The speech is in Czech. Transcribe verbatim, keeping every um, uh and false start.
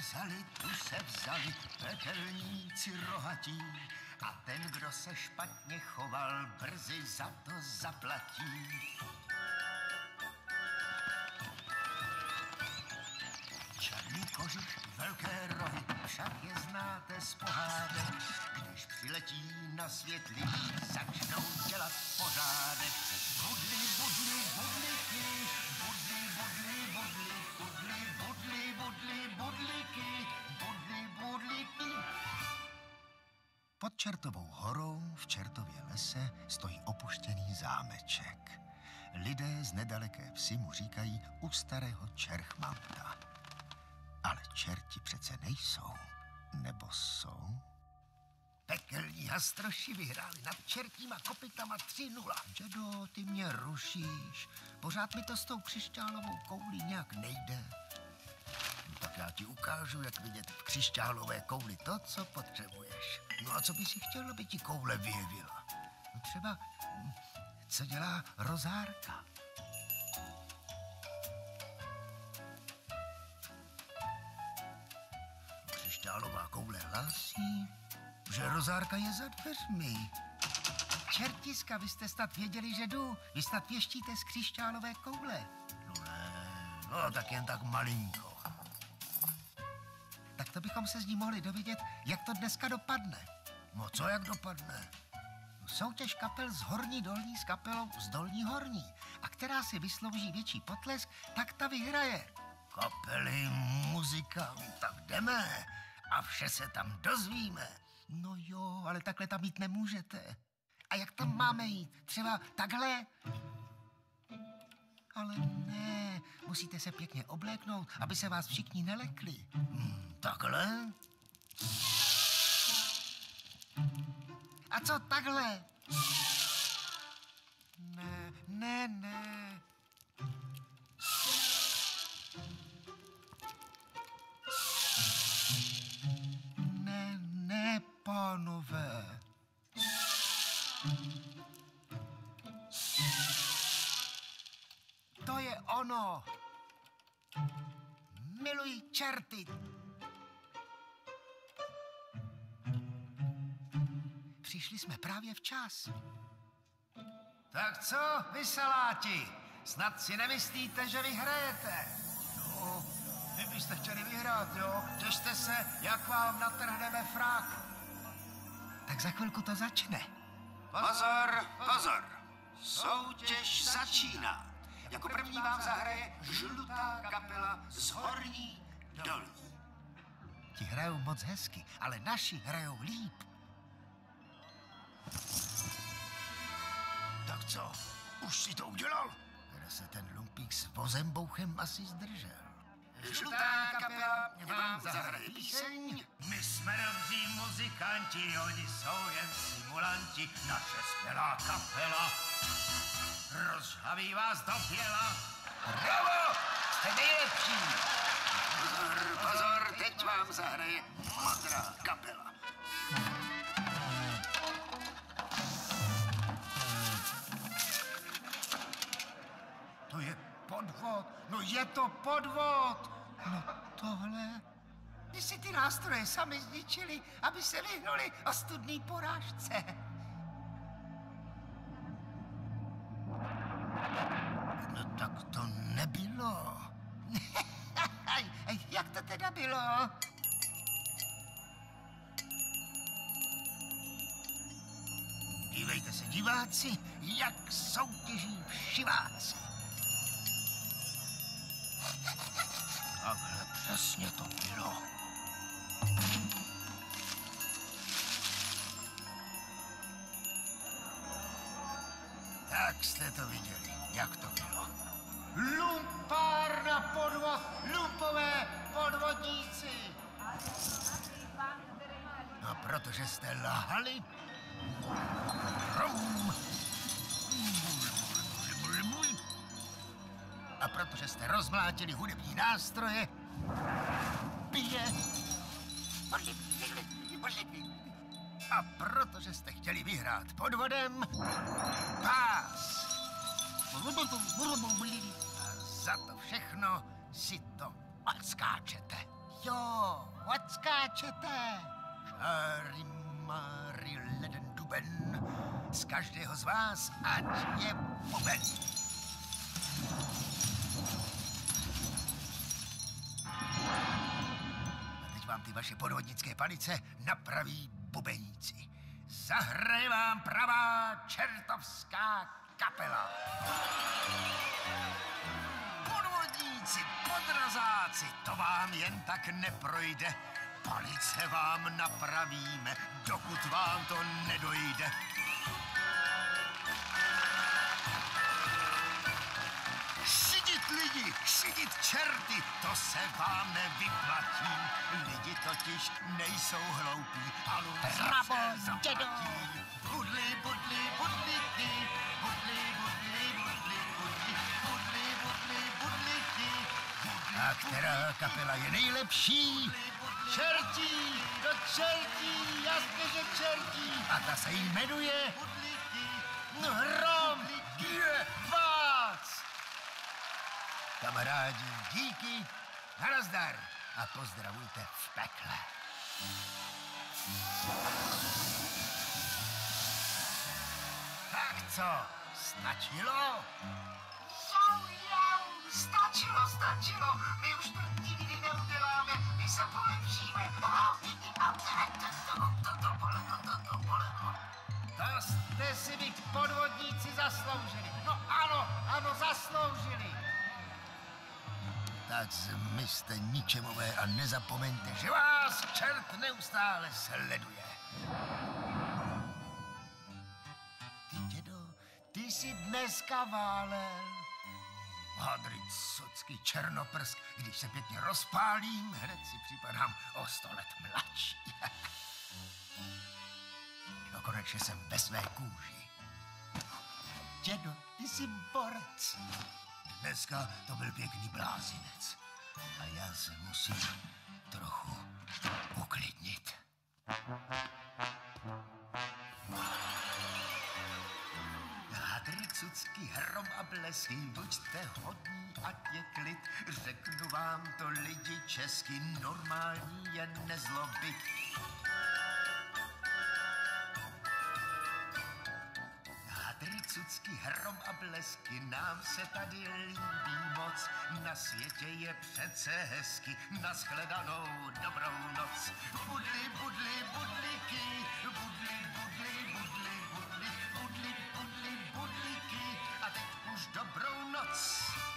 vzali, tu se vzali pekelníci rohatí. A ten, kdo se špatně choval, brzy za to zaplatí. Černý kožich, velké rohy, však je znáte z pohádek. Když přiletí na svět lidí, začnou dělat pořádek. Budli, budli, budliky, budli, budli, budli, budli, budli, budli, budliky, budli, budliky. Pod Čertovou horou v Čertově lese stojí opuštěný zámeček. Lidé z nedaleké vsi mu říkají u starého čerchmanta. Ale čerti přece nejsou, nebo jsou? Pekelní hastroši vyhráli nad čertíma kopytama tři nula. Dědo, ty mě rušíš. Pořád mi to s tou křišťálovou koulí nějak nejde. No tak já ti ukážu, jak vidět v křišťálové kouli to, co potřebuješ. No a co by si chtěl, aby ti koule vyjevila? No třeba, co dělá rozárka? Křišťálová koule hlásí, že rozárka je za dveřmi. Čertiska, vy jste snad věděli, že jdu. Vy snad věštíte z křišťálové koule. No ne, no tak jen tak malinko. Tak to bychom se z ní mohli dovědět, jak to dneska dopadne. No co jak dopadne? No, soutěž kapel z horní dolní s kapelou z dolní horní. A která si vyslouží větší potlesk, tak ta vyhraje. Kapely, muzika, tak jdeme. A vše se tam dozvíme. No jo, ale takhle tam jít nemůžete. A jak tam máme jít? Třeba takhle? Ale ne, musíte se pěkně obléknout, aby se vás všichni nelekli. Hmm, takhle? A co takhle? Ne, ne, ne. Ne, ne, pánové. To je ono. Miluji čerty. Přišli jsme právě včas. Tak co, vy saláti? Snad si nemyslíte, že vyhrajete? No, vy byste chtěli vyhrát, jo? Těšte se, jak vám natrhneme frak. Tak za chvilku to začne. Pozor, pozor. Soutěž začíná. Jako první vám zahraje žlutá kapela z horní dolní. Ti hrajou moc hezky, ale naši hrajou líp. Tak co, už si to udělal? Teda se ten lumpík s vozembouchem asi zdržel. Žlutá kapela vám zahraje píseň. My jsme dobří muzikanti, oni jsou jen simulanti. Naše skvělá kapela rozhaví vás do běla. Bravo, jste nejlepší. Pozor, pozor, teď vám zahraje modrá kapela. To je podvod, no je to podvod. No tohle, když si ty nástroje sami zničili, aby se vyhnuli ostudný porážce. No tak to nebylo. Jak to teda bylo? Dívejte se, diváci, jak soutěží všiváci. Takhle přesně to bylo. Tak jste to viděli, jak to bylo. Lumpárna podvod, lumpové podvodníci. No, protože jste lhali. A protože jste rozmlátili hudební nástroje, pije. A protože jste chtěli vyhrát podvodem, pás. A za to všechno si to odskáčete. jo, odskáčete. Šáry máry leden duben, z každého z vás ať je buben. A teď vám ty vaše podvodnické palice napraví bubeníci. Zahraje vám pravá čertovská kapela. Podvodníci, podrazáci, to vám jen tak neprojde. Palice vám napravíme, dokud vám to nedojde. Šidit lidi, šidit čerty, to se vám nevyplatí. Lidi totiž nejsou hloupí, ale Bravo, dědo! Budli, budli, budlíky, budli, budli, budli, budli, budli, budli, budlíky. A která kapela je nejlepší? Čertí, do čertí, jasně, že čertí. A ta se jmenuje Hrom je vás. Kamarádi, díky, na nazdar a pozdravujte v pekle. Tak co, stačilo? Jau, jau, stačilo, stačilo. My už to nikdy neuděláme, my se polepšíme. To jste si vy podvodníci zasloužili. No ano, ano, zasloužili. Tak zmizte ničemové a nezapomeňte, že vás čert neustále sleduje. Ty, dědo, ty jsi dneska válel. Hadrit socky černoprsk, když se pěkně rozpálím, hned si připadám o sto let mladší. No konečně jsem ve své kůži. Dědo, ty jsi borec. Dneska to byl pěkný blázinec. A já se musím trochu uklidnit. Hadricucky, hrom a blesky, buďte hodní, ať je klid. Řeknu vám to lidi česky, normální je nezlobit. Hadricucky, hrom a blesky, nám se tady líbí moc. Na světě je přece hezky, nashledanou dobrou noc. Budli, budli, budliky, budli, budli, budli, budli, budli, budli, budliky. A teď už dobrou noc.